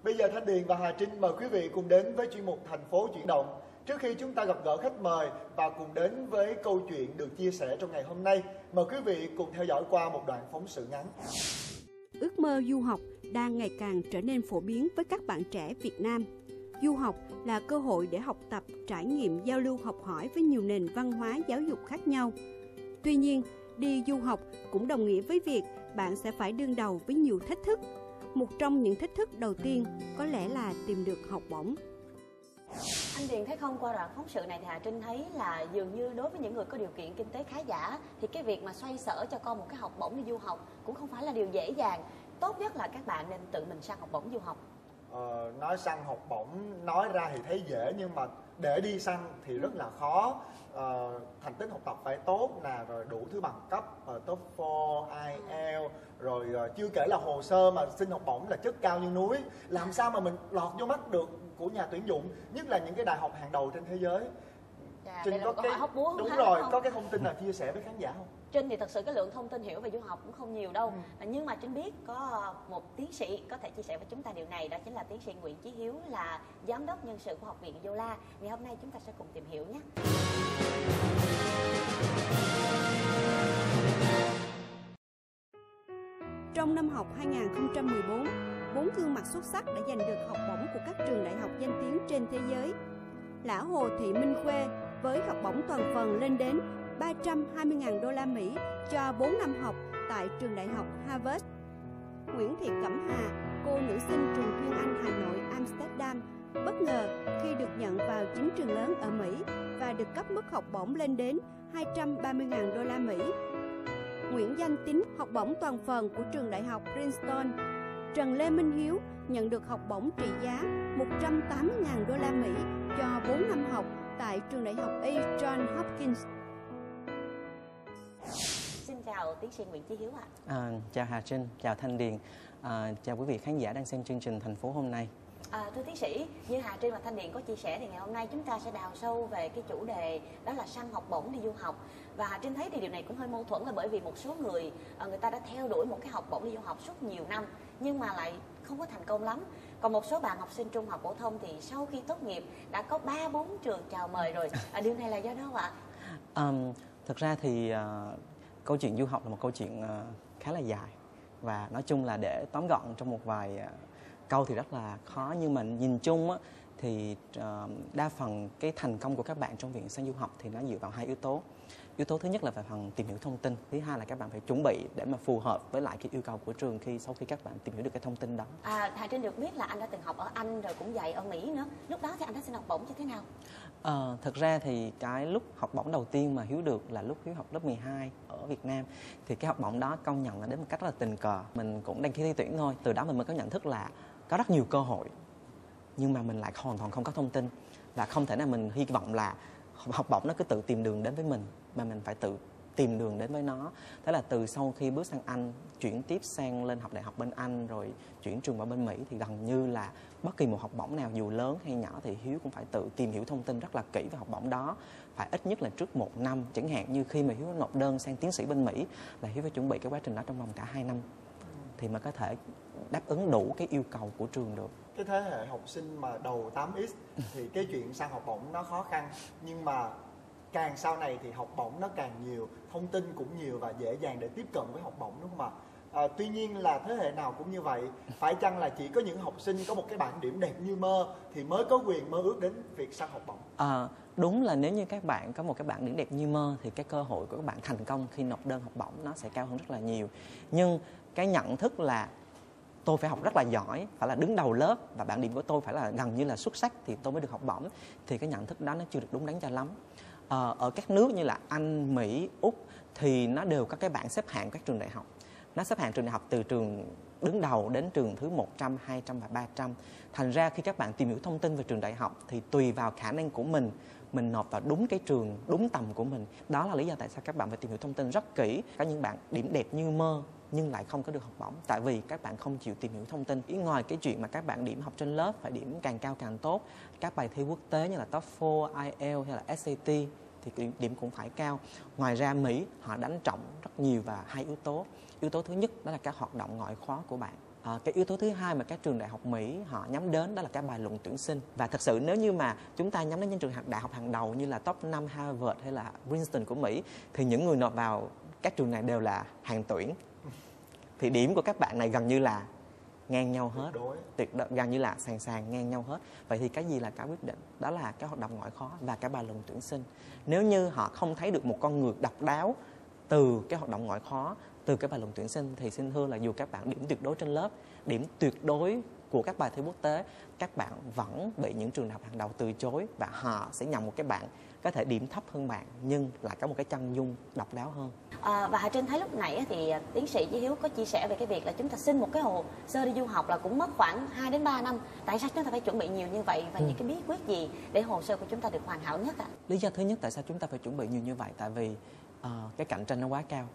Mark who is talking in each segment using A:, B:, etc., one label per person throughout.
A: Bây giờ Thanh Điền và Hà Trinh mời quý vị cùng đến với chuyên mục Thành phố chuyển động. Trước khi chúng ta gặp gỡ khách mời và cùng đến với câu chuyện được chia sẻ trong ngày hôm nay, mời quý vị cùng theo dõi qua một đoạn phóng sự ngắn.
B: Ước mơ du học đang ngày càng trở nên phổ biến với các bạn trẻ Việt Nam. Du học là cơ hội để học tập, trải nghiệm, giao lưu, học hỏi với nhiều nền văn hóa giáo dục khác nhau. Tuy nhiên, đi du học cũng đồng nghĩa với việc bạn sẽ phải đương đầu với nhiều thách thức. Một trong những thách thức đầu tiên có lẽ là tìm được học bổng.
C: Anh Điền thấy không, qua đoạn phóng sự này thì Hà Trinh thấy là dường như đối với những người có điều kiện kinh tế khá giả thì cái việc mà xoay sở cho con một cái học bổng đi du học cũng không phải là điều dễ dàng. Tốt nhất là các bạn nên tự mình săn học bổng du học.
A: Nói săn học bổng nói ra thì thấy dễ, nhưng mà để đi săn thì rất là khó. Thành tích học tập phải tốt nè, rồi đủ thứ bằng cấp, TOEFL, IELTS, rồi chưa kể là hồ sơ mà xin học bổng là chất cao như núi. Làm sao mà mình lọt vô mắt được của nhà tuyển dụng, nhất là những cái đại học hàng đầu trên thế giới.
C: Trinh có cái hóc búa
A: đúng rồi, có cái thông tin nào chia sẻ với khán giả không?
C: Trinh thì thật sự cái lượng thông tin hiểu về du học cũng không nhiều đâu, nhưng mà Trinh biết có một tiến sĩ có thể chia sẻ với chúng ta điều này, đó chính là tiến sĩ Nguyễn Chí Hiếu, là giám đốc nhân sự của Học viện Yola. Ngày hôm nay chúng ta sẽ cùng tìm hiểu nhé.
B: Trong năm học 2014, 4 gương mặt xuất sắc đã giành được học bổng của các trường đại học danh tiếng trên thế giới. Lã Hồ Thị Minh Khuê với học bổng toàn phần lên đến 320.000 đô la Mỹ cho 4 năm học tại trường đại học Harvard. Nguyễn Thị Cẩm Hà, cô nữ sinh trường chuyên Anh Hà Nội Amsterdam, bất ngờ khi được nhận vào 9 trường lớn ở Mỹ và được cấp mức học bổng lên đến 230.000 đô la Mỹ. Nguyễn Danh Tín, học bổng toàn phần của trường đại học Princeton. Trần Lê Minh Hiếu nhận được học bổng trị giá 180.000 đô la Mỹ cho 4 năm học tại trường đại học A. John Hopkins.
C: Xin chào tiến sĩ Nguyễn Chí Hiếu ạ.
D: Chào Hà Trinh, chào Thanh Điền, chào quý vị khán giả đang xem chương trình Thành phố hôm nay.
C: Thưa tiến sĩ, như Hà Trinh và Thanh Điền có chia sẻ thì ngày hôm nay chúng ta sẽ đào sâu về cái chủ đề đó là săn học bổng đi du học. Và Hà Trinh thấy thì điều này cũng hơi mâu thuẫn, là bởi vì một số người ta đã theo đuổi một cái học bổng đi du học suốt nhiều năm nhưng mà lại không có thành công lắm. Còn một số bạn học sinh trung học phổ thông thì sau khi tốt nghiệp đã có 3-4 trường chào mời rồi. Điều này là do đâu ạ?
D: Thực ra thì câu chuyện du học là một câu chuyện khá là dài, và nói chung là để tóm gọn trong một vài câu thì rất là khó, nhưng mà nhìn chung á, thì đa phần cái thành công của các bạn trong việc sang du học thì nó dựa vào hai yếu tố. Yếu tố thứ nhất là về phần tìm hiểu thông tin, thứ hai là các bạn phải chuẩn bị để mà phù hợp với lại cái yêu cầu của trường sau khi các bạn tìm hiểu được cái thông tin đó.
C: Hà Trinh được biết là anh đã từng học ở Anh rồi cũng dạy ở Mỹ nữa. Lúc đó thì anh đã xin học bổng như thế nào?
D: Thực ra thì cái lúc học bổng đầu tiên mà Hiếu được là lúc Hiếu học lớp 12 ở Việt Nam. Thì cái học bổng đó công nhận là đến một cách rất là tình cờ. Mình cũng đăng ký thi tuyển thôi. Từ đó mình mới có nhận thức là có rất nhiều cơ hội, nhưng mà mình lại hoàn toàn không có thông tin, và không thể nào mình hy vọng là học bổng nó cứ tự tìm đường đến với mình, mà mình phải tự tìm đường đến với nó. Thế là từ sau khi bước sang Anh, chuyển tiếp sang lên học đại học bên Anh, rồi chuyển trường vào bên Mỹ, thì gần như là bất kỳ một học bổng nào dù lớn hay nhỏ thì Hiếu cũng phải tự tìm hiểu thông tin rất là kỹ về học bổng đó, phải ít nhất là trước 1 năm. Chẳng hạn như khi mà Hiếu nộp đơn sang tiến sĩ bên Mỹ là Hiếu phải chuẩn bị cái quá trình đó trong vòng cả 2 năm thì mà có thể đáp ứng đủ cái yêu cầu của trường được.
A: Cái thế hệ học sinh mà đầu 8X thì cái chuyện săn học bổng nó khó khăn, nhưng mà càng sau này thì học bổng nó càng nhiều, thông tin cũng nhiều và dễ dàng để tiếp cận với học bổng, đúng không ạ? Tuy nhiên là thế hệ nào cũng như vậy, phải chăng là chỉ có những học sinh có một cái bảng điểm đẹp như mơ thì mới có quyền mơ ước đến việc săn học bổng?
D: Đúng là nếu như các bạn có một cái bảng điểm đẹp như mơ thì cái cơ hội của các bạn thành công khi nộp đơn học bổng nó sẽ cao hơn rất là nhiều. Nhưng cái nhận thức là tôi phải học rất là giỏi, phải là đứng đầu lớp và bảng điểm của tôi phải là gần như là xuất sắc thì tôi mới được học bổng, thì cái nhận thức đó nó chưa được đúng đắn cho lắm. Ở các nước như là Anh, Mỹ, Úc thì nó đều có cái bảng xếp hạng các trường đại học. Nó xếp hạng trường đại học từ trường đứng đầu đến trường thứ 100, 200 và 300. Thành ra khi các bạn tìm hiểu thông tin về trường đại học thì tùy vào khả năng của mình nộp vào đúng cái trường, đúng tầm của mình. Đó là lý do tại sao các bạn phải tìm hiểu thông tin rất kỹ. Có những bạn điểm đẹp như mơ nhưng lại không có được học bổng, tại vì các bạn không chịu tìm hiểu thông tin. Ngoài cái chuyện mà các bạn điểm học trên lớp phải điểm càng cao càng tốt, các bài thi quốc tế như là TOEFL, IELTS hay là SAT thì điểm cũng phải cao. Ngoài ra Mỹ họ đánh trọng rất nhiều vào hai yếu tố. Yếu tố thứ nhất đó là các hoạt động ngoại khóa của bạn. Cái yếu tố thứ hai mà các trường đại học Mỹ họ nhắm đến đó là cái bài luận tuyển sinh. Và thật sự nếu như mà chúng ta nhắm đến những trường đại học hàng đầu như là top 5 Harvard hay là Princeton của Mỹ, thì những người nộp vào các trường này đều là hàng tuyển. Thì điểm của các bạn này gần như là ngang nhau hết, gần như là sàn ngang nhau hết. Vậy thì cái gì là cái quyết định? Đó là cái hoạt động ngoại khóa và cái bài luận tuyển sinh. Nếu như họ không thấy được một con người độc đáo từ cái hoạt động ngoại khóa, từ cái bài luận tuyển sinh, thì xin thưa là dù các bạn điểm tuyệt đối trên lớp, điểm tuyệt đối của các bài thi quốc tế, các bạn vẫn bị những trường đại học hàng đầu từ chối, và họ sẽ nhầm một cái bạn có thể điểm thấp hơn bạn nhưng lại có một cái chân dung độc đáo hơn.
C: Và Hà Trinh thấy lúc nãy thì tiến sĩ Chí Hiếu có chia sẻ về cái việc là chúng ta xin một cái hồ sơ đi du học là cũng mất khoảng 2 đến 3 năm. Tại sao chúng ta phải chuẩn bị nhiều như vậy, và những cái bí quyết gì để hồ sơ của chúng ta được hoàn hảo nhất ạ?
D: Lý do thứ nhất tại sao chúng ta phải chuẩn bị nhiều như vậy, tại vì cái cạnh tranh nó quá cao.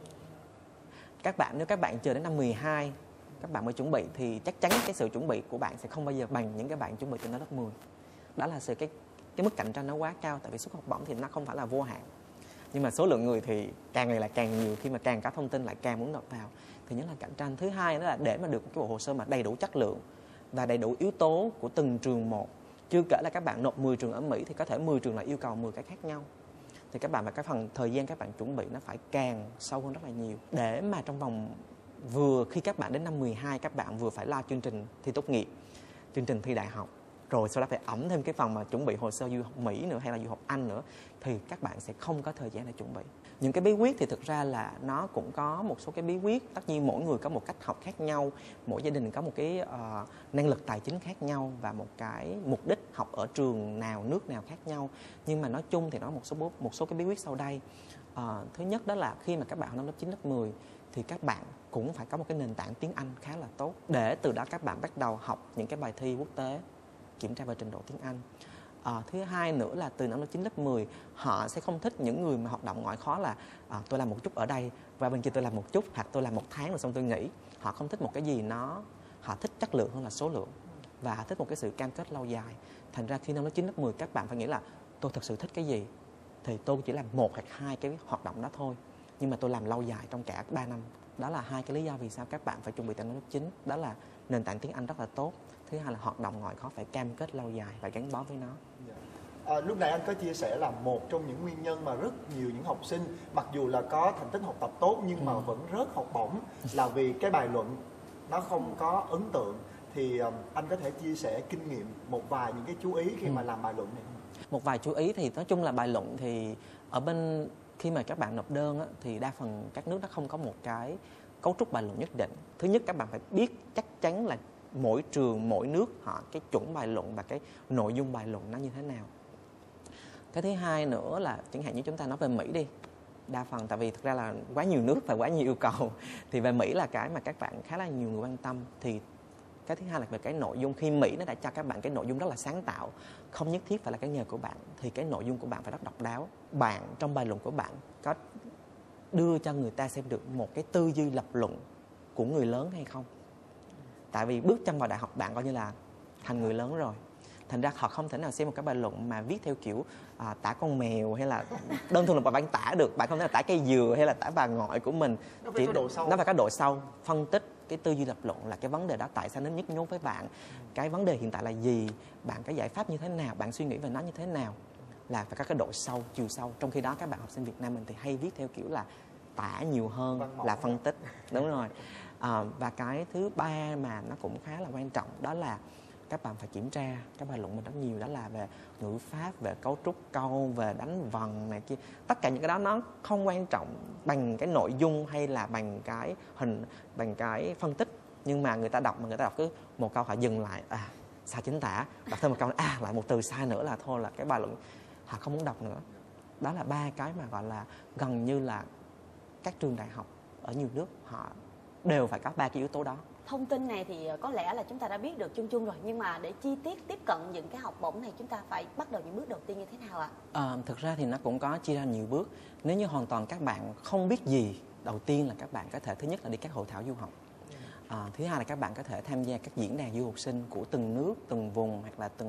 D: Nếu các bạn chờ đến năm 12 các bạn mới chuẩn bị thì chắc chắn cái sự chuẩn bị của bạn sẽ không bao giờ bằng những cái bạn chuẩn bị từ lớp 10. Đó là cái mức cạnh tranh nó quá cao, tại vì suất học bổng thì nó không phải là vô hạn. Nhưng mà số lượng người thì càng ngày là càng nhiều, khi mà càng có thông tin lại càng muốn nộp vào. Thì nhất là cạnh tranh. Thứ hai đó là để mà được cái bộ hồ sơ mà đầy đủ chất lượng và đầy đủ yếu tố của từng trường một. Chưa kể là các bạn nộp 10 trường ở Mỹ thì có thể 10 trường lại yêu cầu 10 cái khác nhau. Thì các bạn và cái phần thời gian các bạn chuẩn bị nó phải càng sâu hơn rất là nhiều. Để mà trong vòng khi các bạn đến năm 12 các bạn vừa phải lo chương trình thi tốt nghiệp, chương trình thi đại học, rồi sau đó phải ẵm thêm cái phần mà chuẩn bị hồ sơ du học Mỹ nữa hay là du học Anh nữa, thì các bạn sẽ không có thời gian để chuẩn bị. Những cái bí quyết thì thực ra là nó cũng có một số cái bí quyết. Tất nhiên mỗi người có một cách học khác nhau, mỗi gia đình có một cái năng lực tài chính khác nhau và một cái mục đích học ở trường nào, nước nào khác nhau. Nhưng mà nói chung thì nó một số cái bí quyết sau đây. Thứ nhất đó là khi mà các bạn học năm lớp 9, lớp 10 thì các bạn cũng phải có một cái nền tảng tiếng Anh khá là tốt, để từ đó các bạn bắt đầu học những cái bài thi quốc tế, kiểm tra về trình độ tiếng Anh. Thứ hai nữa là từ năm lớp 9, lớp 10 họ sẽ không thích những người mà hoạt động ngoại khóa là tôi làm một chút ở đây và bên kia tôi làm một chút, hoặc tôi làm 1 tháng rồi xong tôi nghỉ. Họ không thích một cái gì họ thích chất lượng hơn là số lượng, và thích một cái sự cam kết lâu dài. Thành ra khi năm lớp 9, lớp 10 các bạn phải nghĩ là tôi thực sự thích cái gì thì tôi chỉ làm 1 hoặc 2 cái hoạt động đó thôi, nhưng mà tôi làm lâu dài trong cả 3 năm. Đó là 2 cái lý do vì sao các bạn phải chuẩn bị từ năm lớp 9. Đó là nền tảng tiếng Anh rất là tốt. Thứ hai là hoạt động ngoại khóa phải cam kết lâu dài và gắn bó với nó.
A: Lúc nãy anh có chia sẻ là một trong những nguyên nhân mà rất nhiều những học sinh mặc dù là có thành tích học tập tốt nhưng mà vẫn rớt học bổng là vì cái bài luận nó không có ấn tượng. Thì anh có thể chia sẻ kinh nghiệm một vài những cái chú ý khi mà làm bài luận này không?
D: Một vài chú ý thì nói chung là bài luận thì khi mà các bạn nộp đơn thì đa phần các nước nó không có một cái cấu trúc bài luận nhất định. Thứ nhất các bạn phải biết chắc chắn là mỗi trường, mỗi nước họ cái chuẩn bài luận và cái nội dung bài luận nó như thế nào. Cái thứ hai nữa là chẳng hạn như chúng ta nói về Mỹ đi, đa phần tại vì thực ra là quá nhiều nước và quá nhiều yêu cầu, thì về Mỹ là cái mà các bạn khá là nhiều người quan tâm. Thì cái thứ hai là về cái nội dung. Khi Mỹ nó đã cho các bạn cái nội dung rất là sáng tạo, không nhất thiết phải là cái nghề của bạn, thì cái nội dung của bạn phải rất độc đáo. Bạn trong bài luận của bạn có đưa cho người ta xem được một cái tư duy lập luận của người lớn hay không. Tại vì bước chân vào đại học bạn coi như là thành người lớn rồi. Thành ra họ không thể nào xem một cái bài luận mà viết theo kiểu tả con mèo hay là đơn thuần là bạn tả được. Bạn không thể là tả cây dừa hay là tả bà ngoại của mình.
A: Nó phải có độ sâu.
D: Nó phải có độ sâu, phân tích cái tư duy lập luận là cái vấn đề đó tại sao nó nhức nhối với bạn, cái vấn đề hiện tại là gì, bạn có giải pháp như thế nào, bạn suy nghĩ về nó như thế nào, là phải có cái độ sâu, chiều sâu. Trong khi đó các bạn học sinh Việt Nam mình thì hay viết theo kiểu là tả nhiều hơn là phân tích. Đúng rồi. Và cái thứ ba mà nó cũng khá là quan trọng đó là các bạn phải kiểm tra các bài luận mình rất nhiều, đó là về ngữ pháp, về cấu trúc câu, về đánh vần này kia. Tất cả những cái đó nó không quan trọng bằng cái nội dung hay là bằng cái bằng cái phân tích. Nhưng mà người ta đọc cứ một câu họ dừng lại, sai chính tả, đọc thêm một câu lại một từ sai nữa là thôi, là cái bài luận họ không muốn đọc nữa. Đó là 3 cái mà gọi là gần như là các trường đại học ở nhiều nước họ đều phải có 3 cái yếu tố đó.
C: Thông tin này thì có lẽ là chúng ta đã biết được chung chung rồi, nhưng mà để chi tiết tiếp cận những cái học bổng này chúng ta phải bắt đầu những bước đầu tiên như thế nào ạ?
D: Thực ra thì nó cũng có chia ra nhiều bước. Nếu như hoàn toàn các bạn không biết gì, đầu tiên là các bạn có thể thứ nhất là đi các hội thảo du học. Thứ hai là các bạn có thể tham gia các diễn đàn du học sinh của từng nước, từng vùng hoặc là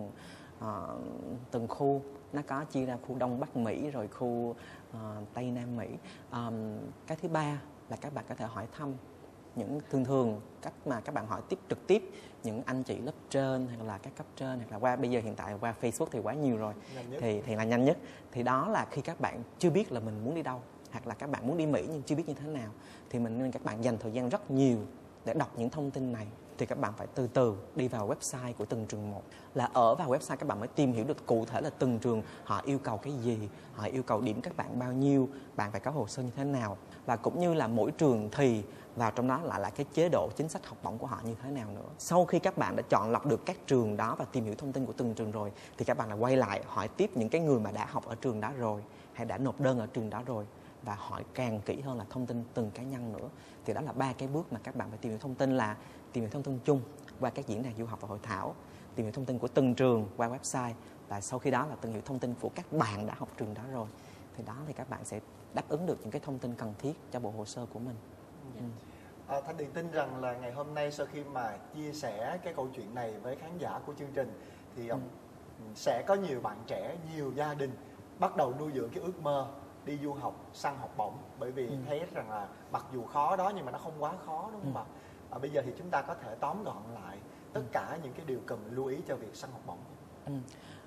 D: từng khu. Nó có chia ra khu Đông Bắc Mỹ rồi khu Tây Nam Mỹ. Cái thứ ba là các bạn có thể hỏi thăm thường cách mà các bạn hỏi tiếp trực tiếp những anh chị lớp trên hoặc là các cấp trên, hoặc là qua bây giờ hiện tại qua Facebook thì quá nhiều rồi, thì là nhanh nhất. Thì đó là khi các bạn chưa biết là mình muốn đi đâu, hoặc là các bạn muốn đi Mỹ nhưng chưa biết như thế nào, thì nên các bạn dành thời gian rất nhiều để đọc những thông tin này. Thì các bạn phải từ từ đi vào website của từng trường một, là ở vào website các bạn mới tìm hiểu được cụ thể là từng trường họ yêu cầu cái gì, họ yêu cầu điểm các bạn bao nhiêu, bạn phải có hồ sơ như thế nào, và cũng như là mỗi trường thì vào trong đó lại là cái chế độ chính sách học bổng của họ như thế nào nữa. Sau khi các bạn đã chọn lọc được các trường đó và tìm hiểu thông tin của từng trường rồi, thì các bạn lại quay lại hỏi tiếp những cái người mà đã học ở trường đó rồi, hay đã nộp đơn ở trường đó rồi, và hỏi càng kỹ hơn là thông tin từng cá nhân nữa. Thì đó là 3 cái bước mà các bạn phải tìm hiểu thông tin, là tìm hiểu thông tin chung qua các diễn đàn du học và hội thảo, tìm hiểu thông tin của từng trường qua website, và sau khi đó là tìm hiểu thông tin của các bạn đã học trường đó rồi. Thì đó thì các bạn sẽ đáp ứng được những cái thông tin cần thiết cho bộ hồ sơ của mình.
A: Thanh Điền tin rằng là ngày hôm nay sau khi mà chia sẻ cái câu chuyện này với khán giả của chương trình thì sẽ có nhiều bạn trẻ, nhiều gia đình bắt đầu nuôi dưỡng cái ước mơ đi du học, săn học bổng, bởi vì thấy rằng là mặc dù khó đó nhưng mà nó không quá khó, đúng không ạ? Bây giờ thì chúng ta có thể tóm gọn lại tất cả những cái điều cần lưu ý cho việc săn học bổng.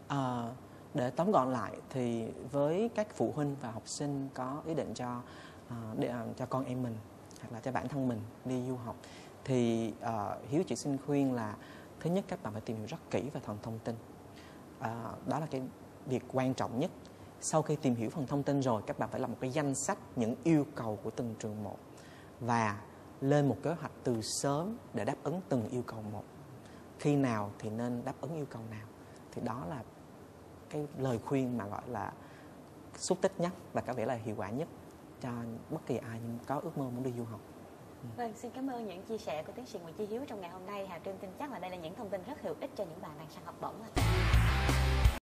D: Để tóm gọn lại thì với các phụ huynh và học sinh có ý định cho con em mình hoặc là cho bản thân mình đi du học, thì Hiếu chỉ xin khuyên là thứ nhất các bạn phải tìm hiểu rất kỹ về phần thông tin. Đó là cái việc quan trọng nhất. Sau khi tìm hiểu phần thông tin rồi, các bạn phải làm một cái danh sách những yêu cầu của từng trường một và lên một kế hoạch từ sớm để đáp ứng từng yêu cầu một. Khi nào thì nên đáp ứng yêu cầu nào, thì đó là cái lời khuyên mà gọi là xúc tích nhất và có vẻ là hiệu quả nhất cho bất kỳ ai có ước mơ muốn đi du học.
C: Vâng, xin cảm ơn những chia sẻ của tiến sĩ Nguyễn Chí Hiếu trong ngày hôm nay. Hà Trinh tin chắc là đây là những thông tin rất hữu ích cho những bạn đang săn học bổng.